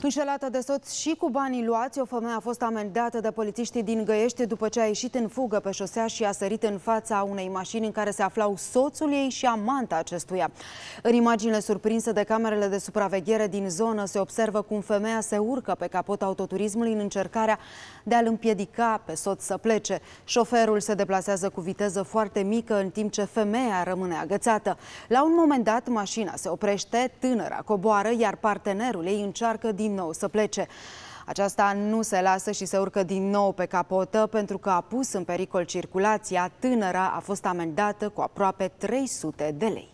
Înșelată de soț și cu banii luați, o femeie a fost amendată de polițiștii din Găiești după ce a ieșit în fugă pe șosea și a sărit în fața unei mașini în care se aflau soțul ei și amanta acestuia. În imaginile surprinse de camerele de supraveghere din zonă se observă cum femeia se urcă pe capota autoturismului în încercarea de a-l împiedica pe soț să plece. Șoferul se deplasează cu viteză foarte mică în timp ce femeia rămâne agățată. La un moment dat, mașina se oprește, tânăra coboară, iar partenerul ei încearcă din nou să plece. Aceasta nu se lasă și se urcă din nou pe capotă pentru că a pus în pericol circulația. Tânăra a fost amendată cu aproape 300 de lei.